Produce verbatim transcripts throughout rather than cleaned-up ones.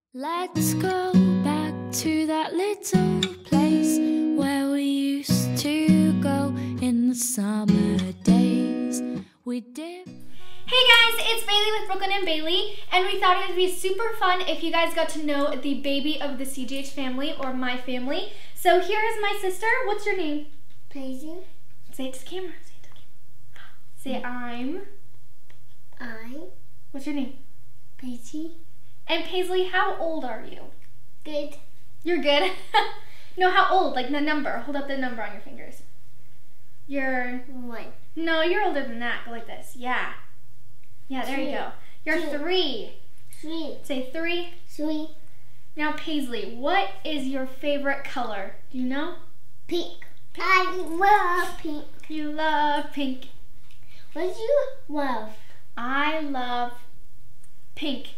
Let's go back to that little place where we used to go in the summer days. We did. Hey guys, it's Bailey with Brooklyn and Bailey, and we thought it would be super fun if you guys got to know the baby of the C G H family, or my family. So here is my sister. What's your name? Paisley. Say it to the camera. Say it to the camera. Say I'm. I. What's your name? Paisley. And Paisley, how old are you? Good. You're good? No, how old? Like the number. Hold up the number on your fingers. You're... One. No, you're older than that. Go like this. Yeah. Yeah, there Two. you go. You're Two. three. Three. Say three. Three. Now, Paisley, what is your favorite color? Do you know? Pink. I love pink. You love pink. What do you love? I love pink.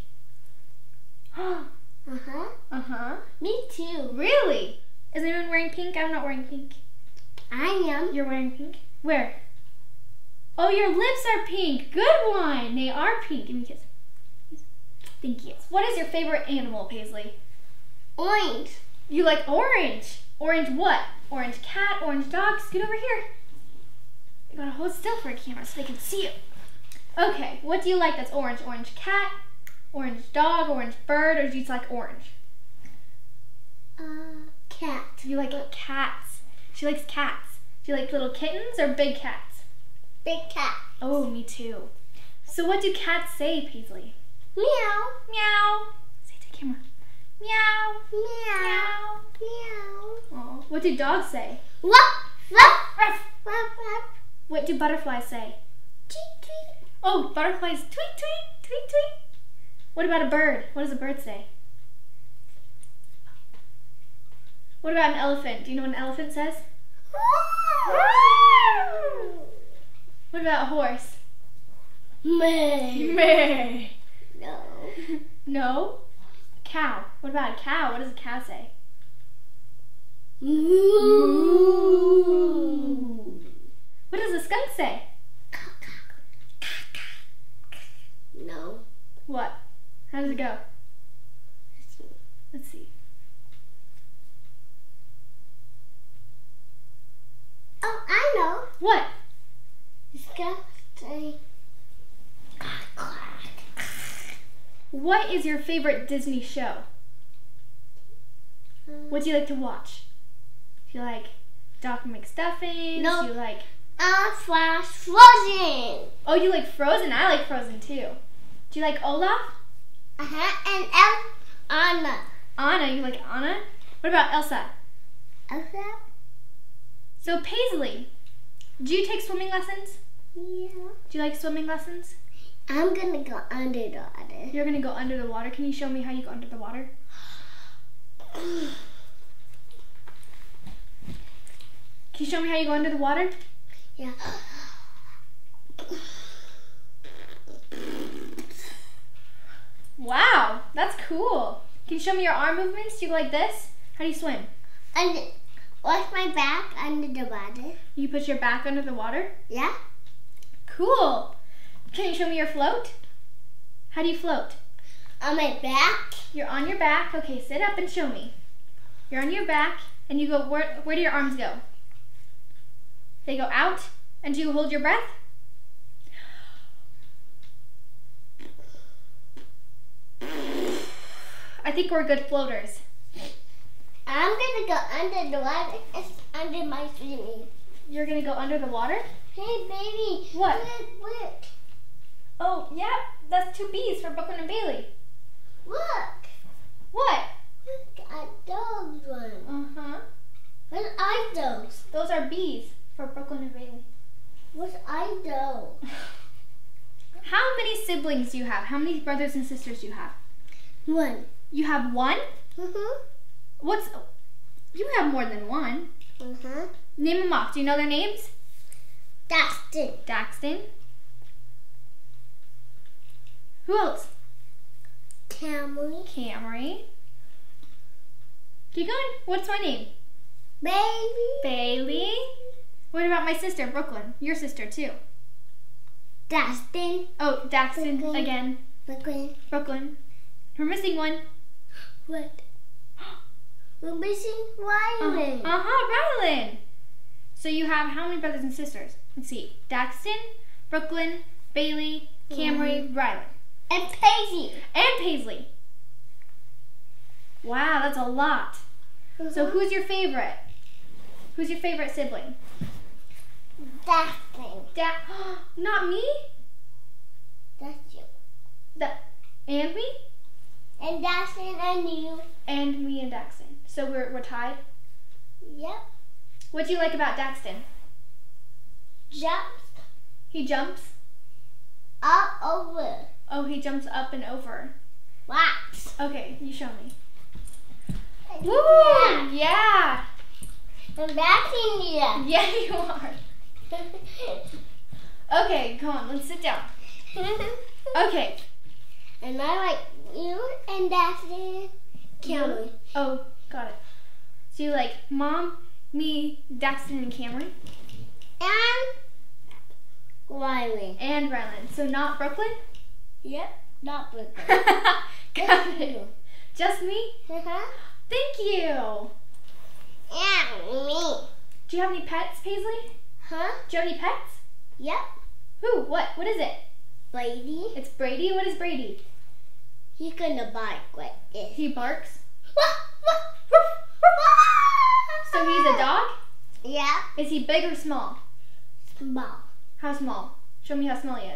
Uh-huh. Uh-huh. Me too. Really? Is anyone wearing pink? I'm not wearing pink. I am. You're wearing pink? Where? Oh, your lips are pink. Good one. They are pink. Give me a kiss. Thank you. What is your favorite animal, Paisley? Orange. You like orange. Orange what? Orange cat, orange dog. Scoot over here. You gotta hold still for a camera so they can see you. Okay, what do you like that's orange? Orange cat, orange dog, orange bird, or do you just like orange? Uh, cat. You like cats. She likes cats. Do you like little kittens or big cats? Big cat. Oh, me too. So what do cats say, Paisley? Meow. Meow. Say it to the camera. Meow. Meow. Meow. Meow. Aw. What do dogs say? Ruff. Ruff. Ruff. Ruff. Ruff. What do butterflies say? Tweet. Tweet. Oh, butterflies tweet, tweet, tweet, tweet. What about a bird? What does a bird say? What about an elephant? Do you know what an elephant says? What about a horse? May. Meh. No. No? Cow. What about a cow? What does a cow say? Moo. What does a skunk say? No. What? How does it go? Let's see. Oh, I know. What? It's gonna say. What is your favorite Disney show? What do you like to watch? Do you like Doc McStuffins? No. Do you like... Uh, Flash Frozen. Oh, you like Frozen? I like Frozen too. Do you like Olaf? Uh-huh. And El Anna. Anna, you like Anna? What about Elsa? Elsa? So Paisley, do you take swimming lessons? Yeah. Do you like swimming lessons? I'm gonna go under the water. You're gonna go under the water. Can you show me how you go under the water? Can you show me how you go under the water? Yeah. Wow, that's cool. Can you show me your arm movements? Do you go like this? How do you swim? And watch my back under the water. You put your back under the water? Yeah. Cool. Can you show me your float? How do you float? On my back. You're on your back. Okay, sit up and show me. You're on your back, and you go, where, where do your arms go? They go out, and do you hold your breath? I think we're good floaters. I'm gonna go under the water. It's under my swimming. You're gonna go under the water? Hey, baby. What? Look, look. Oh, yeah, that's two B's for Brooklyn and Bailey. Look. What? Look at those ones. Uh-huh. What are those? Those are B's for Brooklyn and Bailey. What are those? How many siblings do you have? How many brothers and sisters do you have? One. You have one? Uh-huh. What's... You have more than one. Uh-huh. Name them off. Do you know their names? Dustin. Daxton. Who else? Camry. Camry. Keep going. What's my name? Baby. Bailey. What about my sister, Brooklyn? Your sister, too. Dustin. Oh, Daxton Brooklyn. again. Brooklyn. Brooklyn. We're missing one. What? We're missing Rylan. Uh huh, Rylan. So you have how many brothers and sisters? Let's see. Daxton, Brooklyn, Bailey, Camry, mm-hmm. Rylan. And Paisley. And Paisley. Wow, that's a lot. Mm-hmm. So who's your favorite? Who's your favorite sibling? Daxton. Da Not me? That's you. That and me? And Daxton and you. And me and Daxton. So we're we're tied? Yep. What do you like about Daxton? Jumps. He jumps? Up over. Oh, he jumps up and over. Wax. Okay, you show me. And Woo! yeah. Yeah. I'm backing you. Yeah, you are. Okay, come on, let's sit down. Okay. And I like you and Daxton. Camry. Oh, got it. So you like Mom, me, Daxton, and Camry? And Rylan. And Rylan. So not Brooklyn? Yep, not Brooklyn. Got it. Just me? Uh-huh. Thank you. And me. Do you have any pets, Paisley? Huh? Do you have any pets? Yep. Who? What? What is it? Brady. It's Brady? What is Brady? He's gonna bark like this. He barks? So he's a dog? Yeah. Is he big or small? Small. How small? Show me how small he is.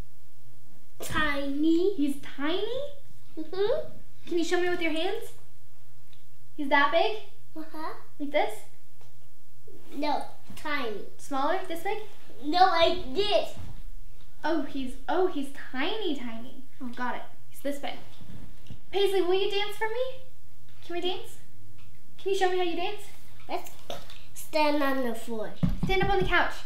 Tiny. He's tiny? Mm-hmm. Can you show me with your hands? He's that big? Uh-huh. Like this? No, tiny. Smaller? This big? No, like this. Oh, he's oh he's tiny, tiny. Oh, got it. He's this big. Paisley, will you dance for me? Can we dance? Can you show me how you dance? Let's stand on the floor. Stand up on the couch.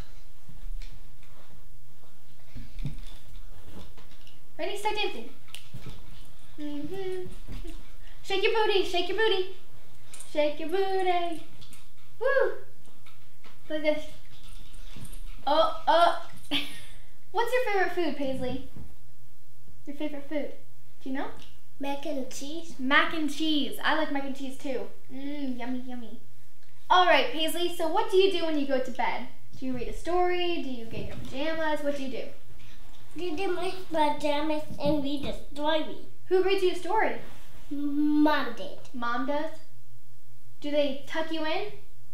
Ready? Start dancing. Mm-hmm. Shake your booty, shake your booty. Shake your booty. Woo! Like this. Oh, oh. What's your favorite food, Paisley? Your favorite food? Do you know? Mac and cheese. Mac and cheese. I like mac and cheese too. Mmm, yummy, yummy. All right, Paisley, so what do you do when you go to bed? Do you read a story? Do you get your pajamas? What do you do? Read in my pajamas and read a story. Who reads you a story? Mom did. Mom does? Do they tuck you in?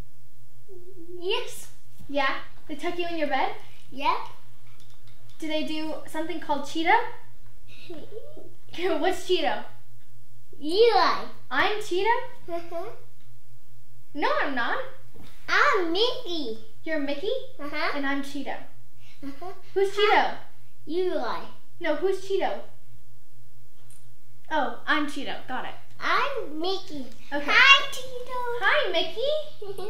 Yes. Yeah? They tuck you in your bed? Yep. Do they do something called Cheeto? What's Cheeto? Eli. I'm Cheeto? Uh-huh. No, I'm not. I'm Mickey. You're Mickey? Uh-huh. And I'm Cheeto. Uh-huh. Who's Cheeto? Eli. No, who's Cheeto? Oh, I'm Cheeto. Got it. I'm Mickey. Okay. Hi, Tito. Hi, Mickey.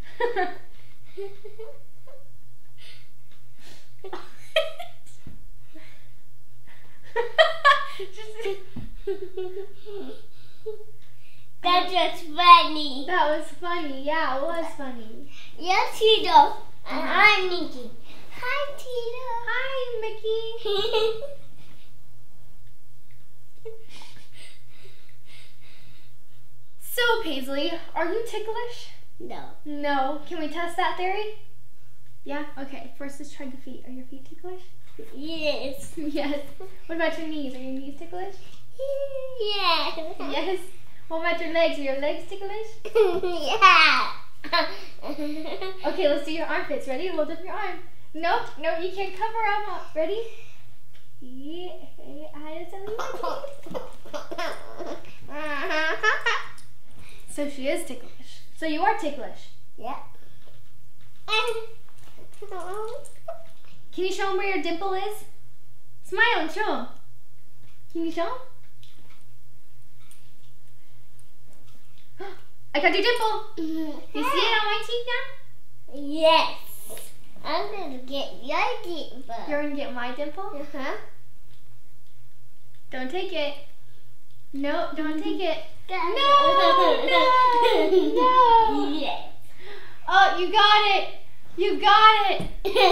That was funny. That was funny. Yeah, it was funny. Yes, Tito. And I'm Mickey. Hi, Tito. Hi, Mickey. So, Paisley, are you ticklish? No. No. Can we test that theory? Yeah? Okay. First, let's try the feet. Are your feet ticklish? Yes. Yes. What about your knees? Are your knees ticklish? Yes. Yes. What about your legs? Are your legs ticklish? Yeah. Okay, let's do your armpits. Ready? Hold up your arm. No, no, you can't cover them up. Ready? Yeah. So she is ticklish. So you are ticklish. Yeah. Can you show him where your dimple is? Smile and show him. Can you show him? I got your dimple. You see it on my cheek now? Yes. I'm gonna get your dimple. You're gonna get my dimple? Uh-huh. Don't take it. No, don't take it. No, no, no. Yes. Oh, you got it. You got it.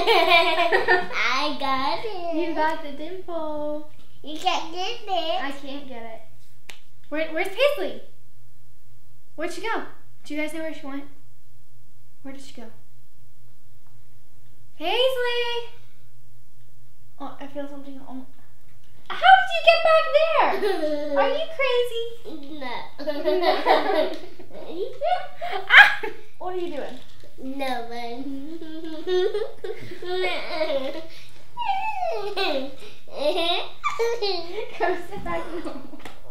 I got it. You got the dimple. You can't get it. I can't get it. Where, where's Paisley? Where'd she go? Do you guys know where she went? Where did she go? Paisley! Oh, I feel something. Oh. How did you get back there? Are you crazy? No. Ah! What are you doing? No one. Go sit back home.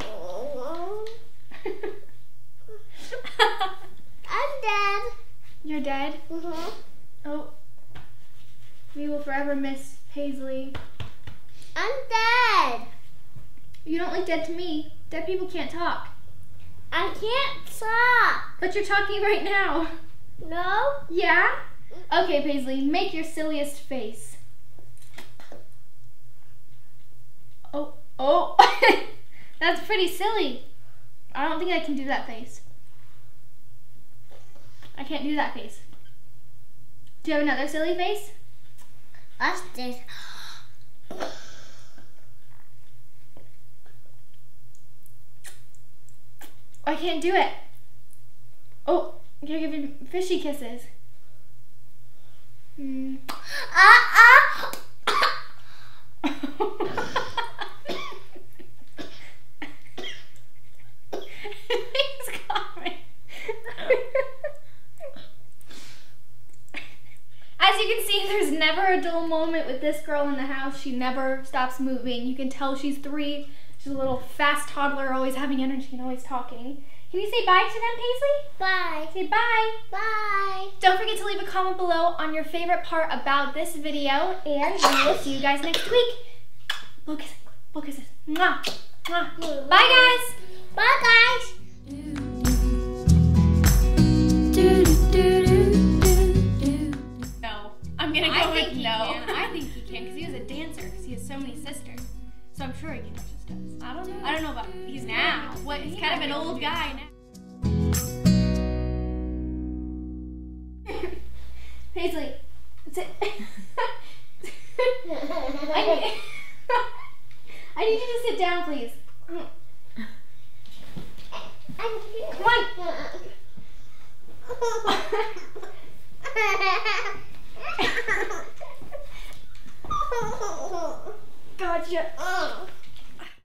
I'm dead. You're dead? Mm-hmm. Oh. We will forever miss Paisley. I'm dead. You don't look dead to me. Dead people can't talk. I can't talk. But you're talking right now. No? Yeah? Okay, Paisley, make your silliest face. Oh, oh. That's pretty silly. I don't think I can do that face. I can't do that face. Do you have another silly face? Watch this. I can't do it. Oh, I'm gonna give you fishy kisses. Hmm. Ah, ah. He's coming. As you can see, there's never a dull moment with this girl in the house. She never stops moving. You can tell she's three. She's a little fast toddler, always having energy and always talking. Can you say bye to them, Paisley? Bye. Say bye. Bye. Don't forget to leave a comment below on your favorite part about this video, and we will see you guys next week. Blow kisses. Blow kisses. Mwah. Mwah. Bye, guys. Bye, guys. No. I'm going to I go think with he no. can. I think he can because he was a dancer because he has so many sisters. So I'm sure he can touch his toes. I don't know. I don't know about he's now. What? He's kind of an old guy now. Paisley, sit. I need, I need you to sit down, please. Come on.